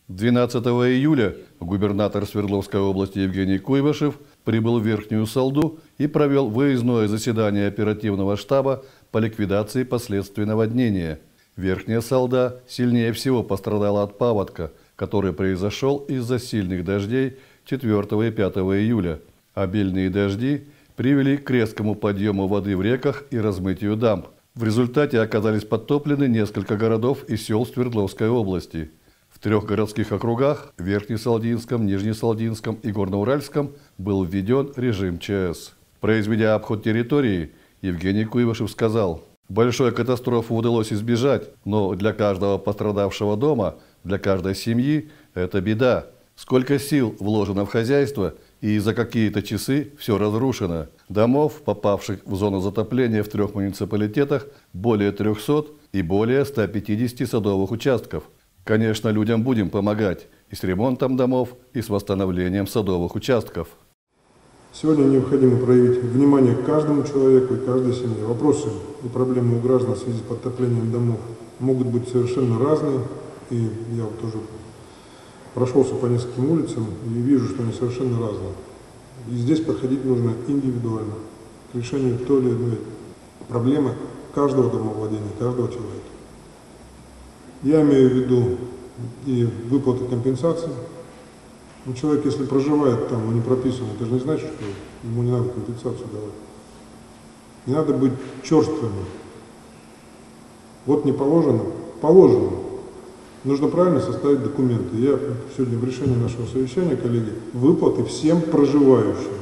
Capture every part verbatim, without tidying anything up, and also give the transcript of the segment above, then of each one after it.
двенадцатого июля губернатор Свердловской области Евгений Куйвашев прибыл в Верхнюю Салду и провел выездное заседание оперативного штаба по ликвидации последствий наводнения. Верхняя Салда сильнее всего пострадала от паводка, который произошел из-за сильных дождей четвёртого и пятого июля. Обильные дожди привели к резкому подъему воды в реках и размытию дамб. В результате оказались подтоплены несколько городов и сел Свердловской области. В трех городских округах – Верхнесалдинском, Нижнесалдинском и Горноуральском – был введен режим ЧС. Произведя обход территории, Евгений Куйвашев сказал: «Большой катастрофы удалось избежать, но для каждого пострадавшего дома, для каждой семьи – это беда. Сколько сил вложено в хозяйство, и за какие-то часы все разрушено. Домов, попавших в зону затопления в трех муниципалитетах, более трёхсот и более ста пятидесяти садовых участков. Конечно, людям будем помогать и с ремонтом домов, и с восстановлением садовых участков». Сегодня необходимо проявить внимание к каждому человеку и каждой семье. Вопросы и проблемы у граждан в связи с подтоплением домов могут быть совершенно разные. И я вот тоже прошелся по нескольким улицам и вижу, что они совершенно разные. И здесь подходить нужно индивидуально к решению той или иной проблемы каждого домовладения, каждого человека. Я имею в виду и выплаты компенсации. Но человек, если проживает там, он не прописан, это же не значит, что ему не надо компенсацию давать. Не надо быть черствыми. Вот не положено, положено. Нужно правильно составить документы. Я сегодня в решении нашего совещания, коллеги, выплаты всем проживающим.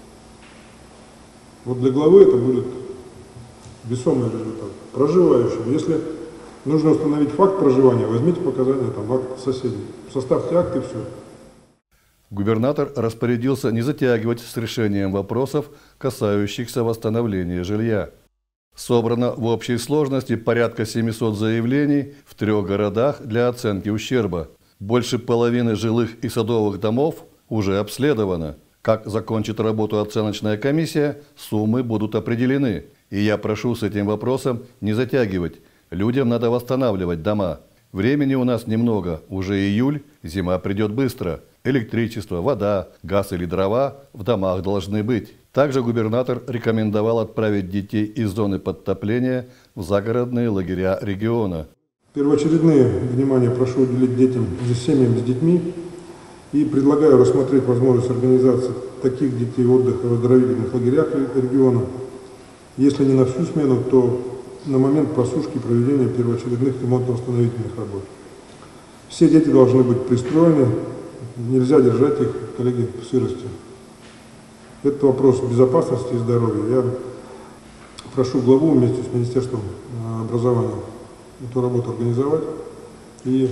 Вот для главы это будет весомый результат. Проживающим. Если нужно установить факт проживания, возьмите показания, там, акт соседей. Составьте акт и все. Губернатор распорядился не затягивать с решением вопросов, касающихся восстановления жилья. Собрано в общей сложности порядка семисот заявлений в трех городах для оценки ущерба. Больше половины жилых и садовых домов уже обследовано. Как закончит работу оценочная комиссия, суммы будут определены. И я прошу с этим вопросом не затягивать. Людям надо восстанавливать дома. Времени у нас немного, уже июль, зима придет быстро. Электричество, вода, газ или дрова в домах должны быть. Также губернатор рекомендовал отправить детей из зоны подтопления в загородные лагеря региона. Первоочередное внимание прошу уделить детям, семьям с детьми. И предлагаю рассмотреть возможность организации таких детей отдыха в оздоровительных лагерях региона. Если не на всю смену, то на момент просушки и проведения первоочередных ремонтно-восстановительных работ. Все дети должны быть пристроены. Нельзя держать их, коллеги, в сырости. Это вопрос безопасности и здоровья. Я прошу главу вместе с Министерством образования эту работу организовать и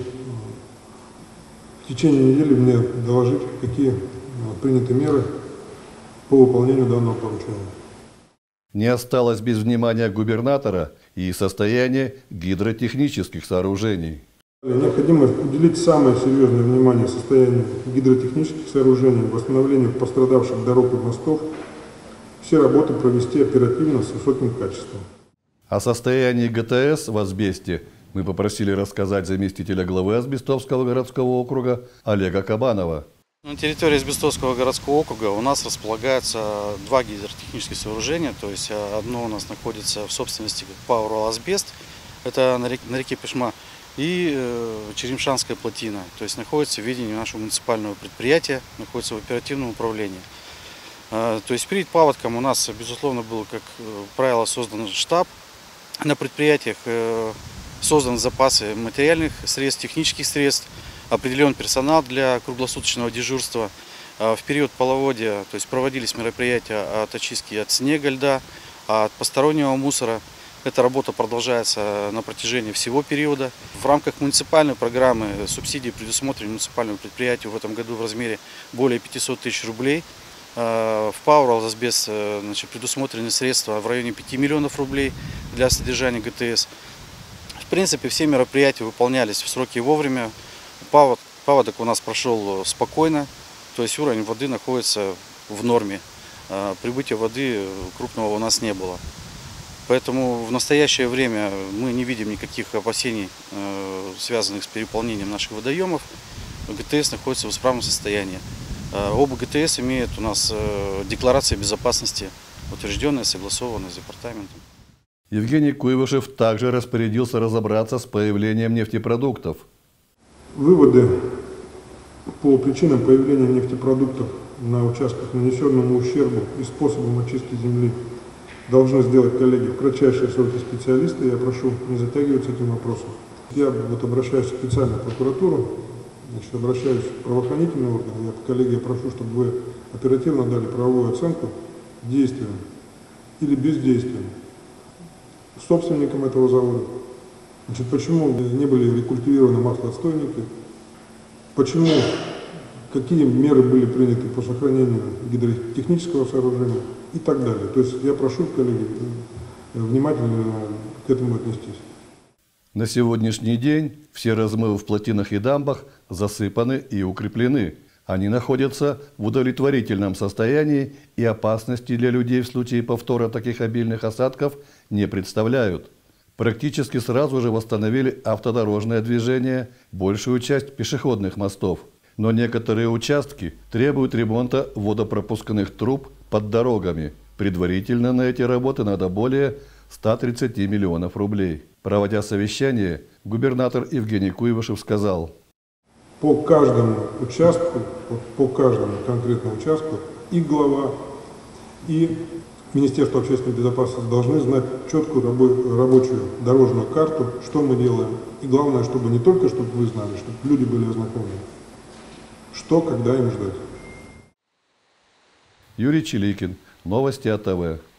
в течение недели мне доложить, какие приняты меры по выполнению данного поручения. Не осталось без внимания губернатора и состояние гидротехнических сооружений. Необходимо уделить самое серьезное внимание состоянию гидротехнических сооружений, восстановлению пострадавших дорог и мостов. Все работы провести оперативно, с высоким качеством. О состоянии ГТС в Асбесте мы попросили рассказать заместителя главы Асбестовского городского округа Олега Кабанова. На территории Асбестовского городского округа у нас располагаются два гидротехнических сооружения. То есть одно у нас находится в собственности Power Асбест, это на реке, на реке Пешма, и э, Черемшанская плотина, то есть находится в ведении нашего муниципального предприятия, находится в оперативном управлении. Э, то есть перед паводком у нас, безусловно, был, как правило, создан штаб на предприятиях, э, создан запасы материальных средств, технических средств, определен персонал для круглосуточного дежурства. Э, в период половодья, то есть проводились мероприятия от очистки от снега, льда, от постороннего мусора. Эта работа продолжается на протяжении всего периода. В рамках муниципальной программы субсидии предусмотрены муниципальному предприятию в этом году в размере более пятисот тысяч рублей. В Power Асбест предусмотрены средства в районе пяти миллионов рублей для содержания ГТС. В принципе, все мероприятия выполнялись в сроки и вовремя. Паводок у нас прошел спокойно, то есть уровень воды находится в норме. Прибытия воды крупного у нас не было. Поэтому в настоящее время мы не видим никаких опасений, связанных с переполнением наших водоемов. ГТС находится в исправном состоянии. Оба ГТС имеют у нас декларации безопасности, утвержденные, согласованные с департаментом. Евгений Куйвашев также распорядился разобраться с появлением нефтепродуктов. Выводы по причинам появления нефтепродуктов на участках, нанесенному ущербу и способом очистки земли должны сделать коллеги в кратчайшие сроки специалисты. Я прошу не затягивать с этим вопросом. Я вот обращаюсь специально в прокуратуру, значит, обращаюсь в правоохранительные органы. Я, коллеги, я прошу, чтобы вы оперативно дали правовую оценку действиям или бездействиям собственникам этого завода. Значит, почему не были рекультивированы маслоотстойники, почему, какие меры были приняты по сохранению гидротехнического сооружения и так далее. То есть я прошу, коллеги, внимательно к этому отнестись. На сегодняшний день все размывы в плотинах и дамбах засыпаны и укреплены. Они находятся в удовлетворительном состоянии и опасности для людей в случае повтора таких обильных осадков не представляют. Практически сразу же восстановили автодорожное движение, большую часть пешеходных мостов. Но некоторые участки требуют ремонта водопропускных труб под дорогами. Предварительно на эти работы надо более ста тридцати миллионов рублей. Проводя совещание, губернатор Евгений Куйвашев сказал: по каждому участку, вот по каждому конкретному участку и глава, и Министерство общественной безопасности должны знать четкую рабочую дорожную карту, что мы делаем. И главное, чтобы не только чтобы вы знали, чтобы люди были ознакомлены, что, когда им ждать. Юрий Чиликин, Новости АТВ.